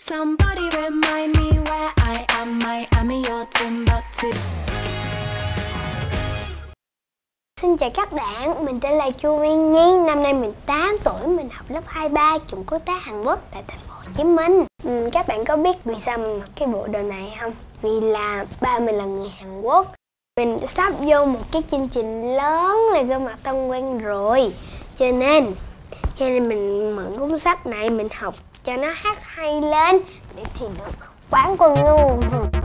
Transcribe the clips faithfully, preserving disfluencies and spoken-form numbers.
Somebody remind me where I am. Miami or Timbuktu. Xin chào các bạn, mình tên là Chu Nguyên Nhi, năm nay mình tám tuổi, mình học lớp hai ba trường quốc tế Hàn Quốc tại thành phố Hồ Chí Minh. Ừ, các bạn có biết vì sao mình mặc cái bộ đồ này không? Vì là ba mình là người Hàn Quốc. Mình sắp vô một cái chương trình lớn là gương mặt thân quen rồi, cho nên cho nên mình mượn cuốn sách này mình học cho nó hát hay lên để thì được quán quân luôn.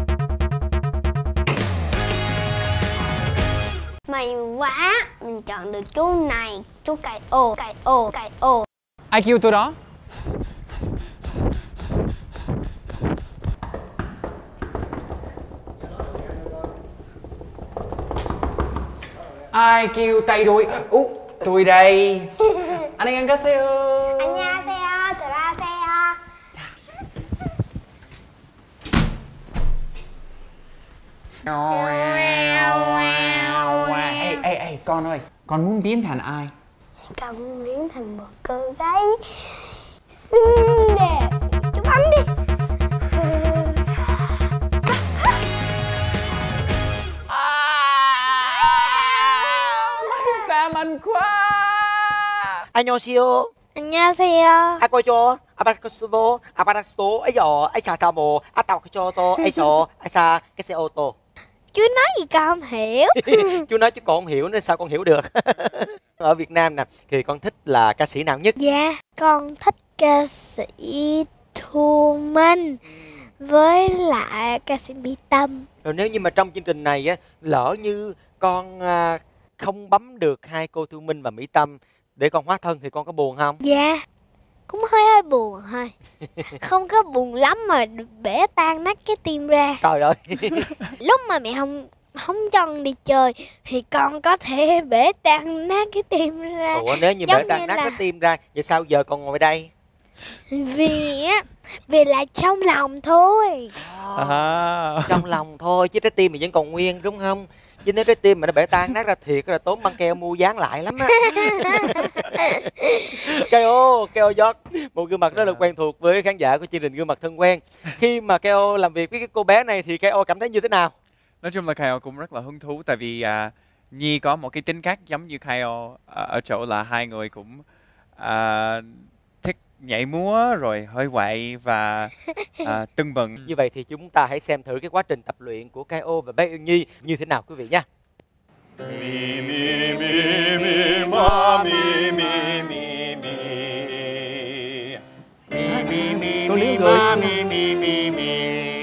May quá, mình chọn được chú này, chú cày ồ, cày ồ, cày ồ. Ai kêu tôi đó? Ai kêu tay đuôi? Ú, tôi đây. Anh ấy ăn cá xe ơi. Anh nha xe ơi, từ ra xe ơi. Ê, ê, ê, con ơi, con muốn biến thành ai? Con muốn biến thành một cô gái xinh đẹp. Chụp ảnh đi. Phạm Anh Khoa. 안녕하세요. 안녕하세요. 아꼬죠. 아바스토. 아바스토. 에요. 아이차자모. 아따오죠. 에이죠. 아이차 cái xe ô tô. Chú nói gì con không hiểu. Chú nói chứ con không hiểu nên sao con hiểu được. Ở Việt Nam nè thì con thích là ca sĩ nào nhất? Dạ, con thích ca sĩ Thu Minh với lại ca sĩ Mỹ Tâm. Rồi nếu như mà trong chương trình này á, lỡ như con à, không bấm được hai cô Thu Minh và Mỹ Tâm để con hóa thân thì con có buồn không? Dạ, cũng hơi hơi buồn thôi. Không có buồn lắm mà bể tan nát cái tim ra. Trời ơi. Lúc mà mẹ không không cho con đi chơi thì con có thể bể tan nát cái tim ra. Ủa nếu như Giống bể tan như nát là... cái tim ra, vậy sao giờ con ngồi đây? Vì á, vì là trong lòng thôi. À, trong lòng thôi chứ trái tim thì vẫn còn nguyên đúng không? Chứ nếu trái tim mà nó bể tan nát ra thiệt là tốn băng keo mua dán lại lắm á. Keo, Keo Giót, một gương mặt rất là quen thuộc với khán giả của chương trình Gương Mặt Thân Quen. Khi mà Keo làm việc với cái cô bé này thì Keo cảm thấy như thế nào? Nói chung là Kyle cũng rất là hứng thú tại vì à, Nhi có một cái tính cách giống như Kyle à, ở chỗ là hai người cũng à, thích nhảy múa rồi hơi quậy và à, tưng bừng. Như vậy thì chúng ta hãy xem thử cái quá trình tập luyện của Kyle và bé Uyên Nhi như thế nào quý vị nha. Mi mi mi mi ma mi mi mi mi mi mi mi mi ma mi mi mi mi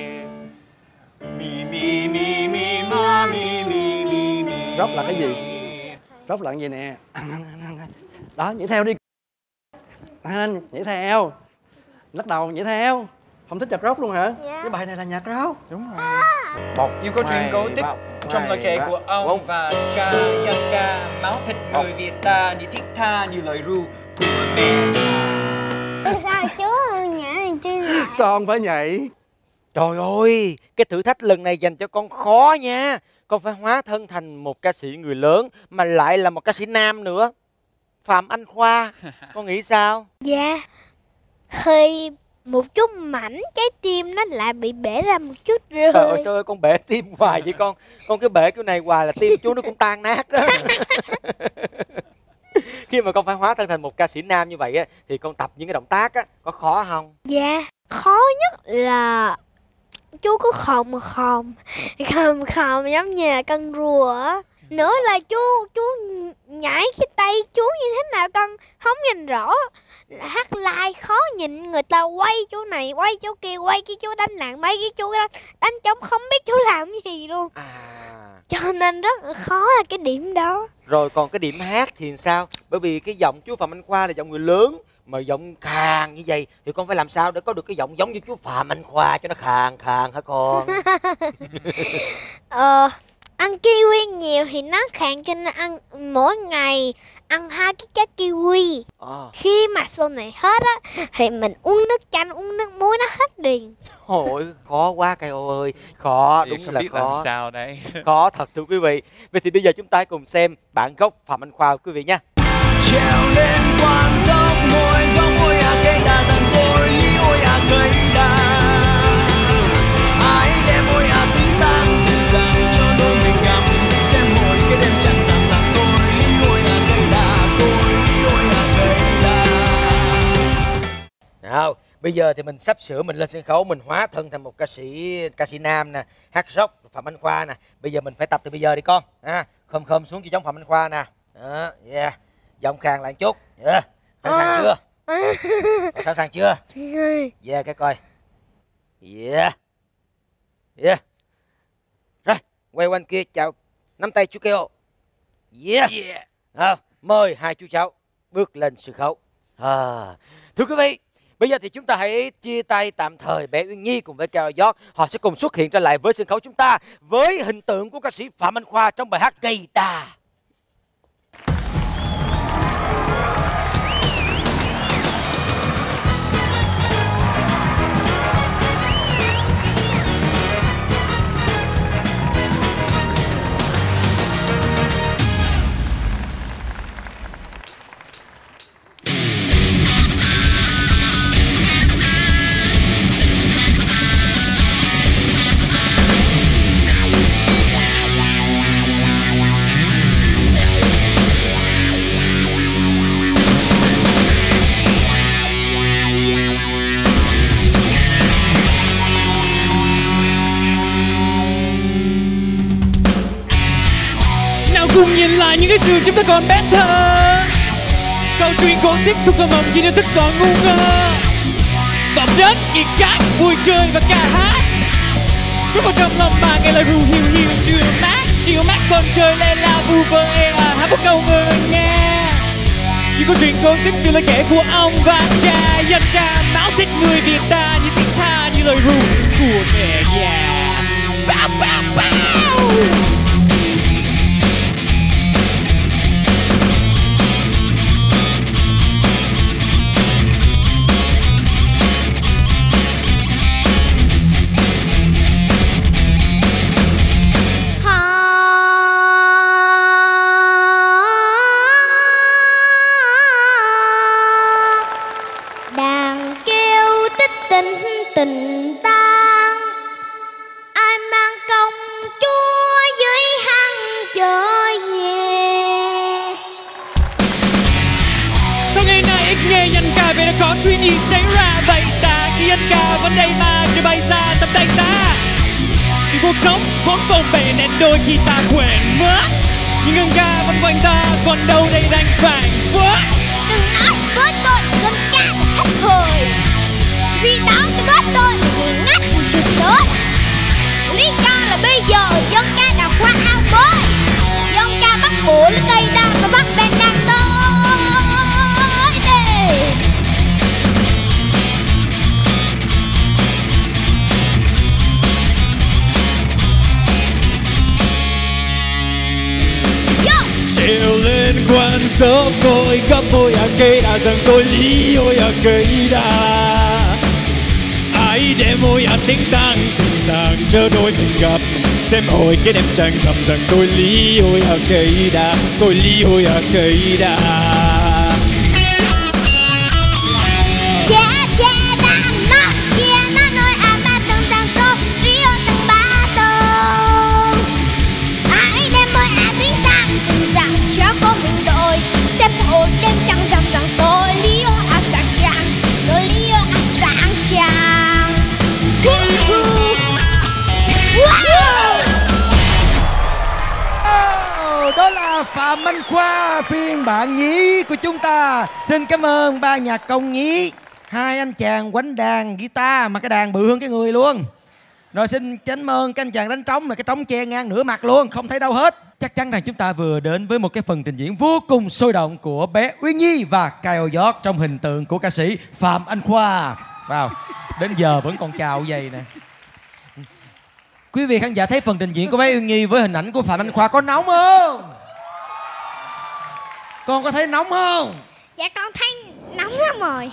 mi mi mi mi ma mi mi mi mi. Róc là cái gì? Róc là cái gì nè. Đó, nhảy theo đi. Anh nhảy theo. Lắc đầu nhảy theo. Không thích nhạc rock luôn hả? Dạ. Cái bài này là nhạc rock. Đúng rồi. Một. Yêu câu chuyện cổ tích trong lời kể của ông Một. và cha dân ca. Máu thịt người Việt ta như thiết tha như lời ru của mẹ già. Sao chú nhảy chứ lại? Con phải nhảy. Trời ơi, cái thử thách lần này dành cho con khó nha. Con phải hóa thân thành một ca sĩ người lớn mà lại là một ca sĩ nam nữa. Phạm Anh Khoa, con nghĩ sao? Dạ, hơi một chút mảnh trái tim nó lại bị bể ra một chút rồi. Trời ơi, sao ơi, con bể tim hoài vậy con? Con cứ bể cái này hoài là tim chú nó cũng tan nát đó. Khi mà con phải hóa thân thành một ca sĩ nam như vậy á, thì con tập những cái động tác á, có khó không? Dạ, khó nhất là chú cứ khom khom khom khom giống như là con rùa á. Nữa là chú chú nhảy cái tay chú như thế nào con không nhìn rõ. Hát live khó nhìn, người ta quay chú này quay chú kia, quay cái chú đánh lạng mấy cái chú đánh, đánh trống không biết chú làm gì luôn. À. Cho nên rất là khó là cái điểm đó. Rồi còn cái điểm hát thì sao? Bởi vì cái giọng chú Phạm Anh Khoa là giọng người lớn, mà giọng khàn như vậy thì con phải làm sao để có được cái giọng giống như chú Phạm Anh Khoa cho nó khàn khàn hả con? Ờ, ăn kiwi nhiều thì nó khàn cho nên ăn mỗi ngày ăn hai cái trái kiwi. À. Khi mà số này hết á thì mình uống nước chanh, uống nước muối nó hết liền. Ôi, khó quá Keo ơi, khó, Thì đúng không là biết khó. làm sao đây. Khó thật thưa quý vị. Vậy thì bây giờ chúng ta cùng xem bản gốc Phạm Anh Khoa quý vị nha. Trèo lên quan dốc ngồi góc ngôi à cây đa rằng tôi ý ôi à cây đa. Nào, bây giờ thì mình sắp sửa mình lên sân khấu, mình hóa thân thành một ca sĩ ca sĩ nam nè, hát rock Phạm Anh Khoa nè. Bây giờ mình phải tập từ bây giờ đi con. À, khom khom xuống cho giống Phạm Anh Khoa nè. Đó, yeah. Giọng khàn lại một chút. Yeah. Sẵn sàng chưa? Sẵn sàng chưa? Yeah, cái coi. Yeah. Yeah. Rồi, quay quanh kia chào nắm tay chú Keo. Yeah. Yeah. À, mời hai chú cháu bước lên sân khấu. À, thưa quý vị, bây giờ thì chúng ta hãy chia tay tạm thời bé Uyên Nhi cùng với Cao Giót. Họ sẽ cùng xuất hiện trở lại với sân khấu chúng ta với hình tượng của ca sĩ Phạm Anh Khoa trong bài hát Cây Đà. Cùng nhìn lại những cái sự chúng ta còn bé thơ, câu chuyện cổ tích thuộc cơ mộng khi nhận thức còn ngu ngơ. Vòng đất nghiệt cát vui chơi và ca hát, cứ vào trong lòng bà nghe lời ru hiu hiu chiều mát chiều mát con trời lên la vu vơ ê à hát một câu ngơ nghe. Những câu chuyện cổ tích từ lời kể của ông và cha, dân ca máu thích người Việt ta như thiết tha như lời ru của mẹ già. Bao bao bao. Tình tan ai mang công chúa dưới hăng trở về. Sau ngày nay ít nghe danh ca về đã có chuyện gì xảy ra vậy ta, khi danh ca vẫn đây mà chưa bay xa tầm tay ta. Vì cuộc sống vốn bồng bề nên đôi khi ta quên mất, nhưng ngân ca vẫn quanh ta còn đâu đây đang phản phất. Đừng nói với tôi dân ca là hết thời, vì tao tôi biết tôi là người ngắt của sự tốt. Lý do là bây giờ dân ca đã qua ao bơi, dân ca bắt bộ lấy cây đa và bắt bên đang tới đây. Trèo lên quan sớm tôi cấp môi à cây đà rằng tôi lý ôi à cây đà. Ai để môi à tiếng tăng tình rằng chớ đôi mình gặp, xem hồi cái đêm trăng rằm rằng tôi lý ôi à cây đà, tôi lý ôi à cây đà. Che che đàn nó kia nó nói à ba từng tăng tô rio từng ba tầng. Ai để môi à tiếng tăng tình rằng chớ có mình đội, xem hồi đêm trăng rằm rằng tôi lý ôi à sáng trăng, tôi lý ôi à sáng trăng. Wow, đó là Phạm Anh Khoa phiên bản nhí của chúng ta. Xin cảm ơn ba nhạc công nhí, hai anh chàng quánh đàn guitar mà cái đàn bự hơn cái người luôn. Rồi xin cảm ơn các anh chàng đánh trống, là cái trống che ngang nửa mặt luôn, không thấy đâu hết. Chắc chắn rằng chúng ta vừa đến với một cái phần trình diễn vô cùng sôi động của bé Uyên Nhi và Kyle Giót trong hình tượng của ca sĩ Phạm Anh Khoa. Wow, đến giờ vẫn còn chào vậy nè. Quý vị khán giả thấy phần trình diễn của bé Uyên Nhi với hình ảnh của Phạm Anh Khoa có nóng không? Con có thấy nóng không? Dạ con thấy nóng lắm rồi.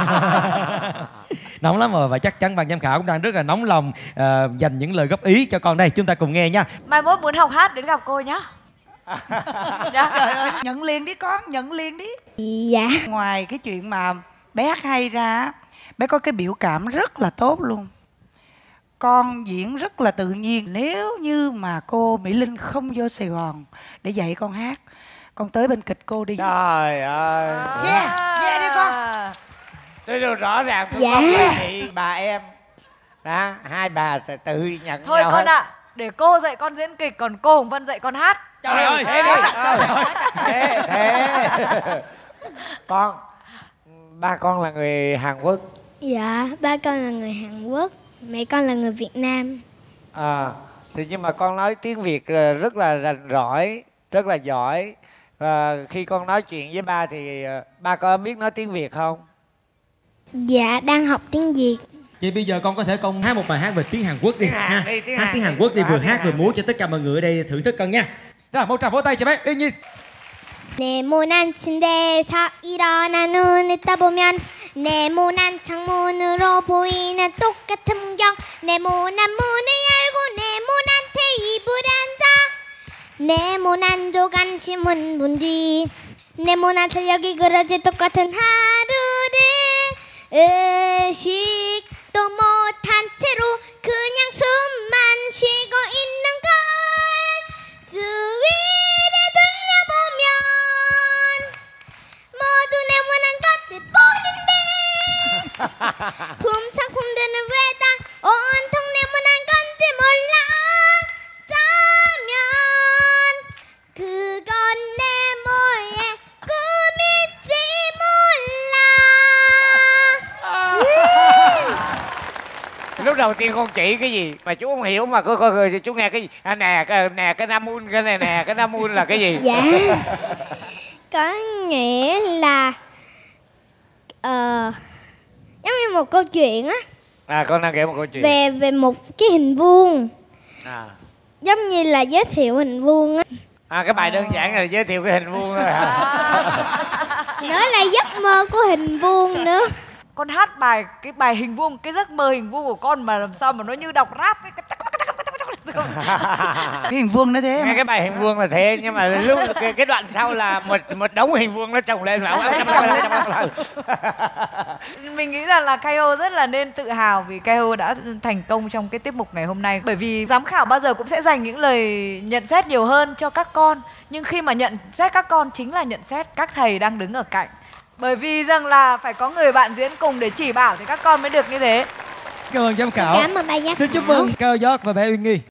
Nóng lắm rồi, và chắc chắn ban giám khảo cũng đang rất là nóng lòng uh, dành những lời góp ý cho con đây. Chúng ta cùng nghe nha. Mai mốt muốn học hát đến gặp cô nhá. Dạ. Trời ơi, nhận liền đi con, nhận liền đi. Dạ. Ngoài cái chuyện mà bé hát hay ra, bé có cái biểu cảm rất là tốt luôn. Con diễn rất là tự nhiên. Nếu như mà cô Mỹ Linh không vô Sài Gòn để dạy con hát, con tới bên kịch cô đi. Trời ơi. Yeah, yeah đi con. Tôi đều rõ ràng tôi Dạ. không là chị bà em. Đó, hai bà tự, tự nhận Thôi nhau con hết. ạ, để cô dạy con diễn kịch, còn cô Hồng Vân dạy con hát. Trời ơi, thế đi. Thế, thế. Con, ba con là người Hàn Quốc. Dạ, ba con là người Hàn Quốc, mẹ con là người Việt Nam. À, thì nhưng mà con nói tiếng Việt ờ, rất là rành rỏi, rất là giỏi. Và khi con nói chuyện với ba thì ờ, ba có biết nói tiếng Việt không? Dạ, đang học tiếng Việt. Vậy bây giờ con có thể con hát một bài hát về tiếng Hàn Quốc đi Tiếng Hàn ha. đi, tiếng Hát Hàn tiếng đi. Hàn Quốc đi, Hát vừa tiếng hát vừa Hàn. múa cho tất cả mọi người ở đây thưởng thức con nha. Rồi, một tràng vỗ tay cho bé Uyên Nhi. 네모난 침대에서 일어나 눈을 떠보면 네모난 창문으로 보이는 똑같은 풍경. 네모난 문을 열고 네모난 테이블에 앉아 네모난 조간 신문 문 뒤 네모난 달력이 그려진 똑같은 하루를 의식도 못한 채로 그냥 숨만 쉬고 있는 걸 주위를 돌려보면 모두 네모난 것들 보는데 품상품들은 왜 다 온통 네모난 건지 몰라 짜면 그건 네모의 꿈일지 몰라. Lúc đầu tiên con chỉ cái gì mà chú không hiểu mà cô coi chú nghe cái gì? À, nè cái nè cái Nam Mun cái này nè cái Nam Mun là cái gì? Dạ, có nghĩa là ờ, giống như một câu chuyện á, À, con đang kể một câu chuyện. về về một cái hình vuông, À, giống như là giới thiệu hình vuông á. à cái bài đơn giản là giới thiệu cái hình vuông thôi hả? Nói là giấc mơ của hình vuông nữa. Con hát bài cái bài hình vuông, cái giấc mơ hình vuông của con mà làm sao mà nó như đọc rap ấy. Cái hình vuông nó thế Nghe mà. cái bài hình vuông là thế nhưng mà lúc cái, cái đoạn sau là một một đống hình vuông nó chồng lên là Mình nghĩ rằng là Kaio rất là nên tự hào vì Kaio đã thành công trong cái tiết mục ngày hôm nay. Bởi vì giám khảo bao giờ cũng sẽ dành những lời nhận xét nhiều hơn cho các con. Nhưng khi mà nhận xét các con chính là nhận xét các thầy đang đứng ở cạnh. Bởi vì rằng là phải có người bạn diễn cùng để chỉ bảo thì các con mới được như thế. Cảm ơn giám khảo. Cảm ơn bà giám Xin chúc khảo. mừng Cao Giót và bé Uyên Nhi.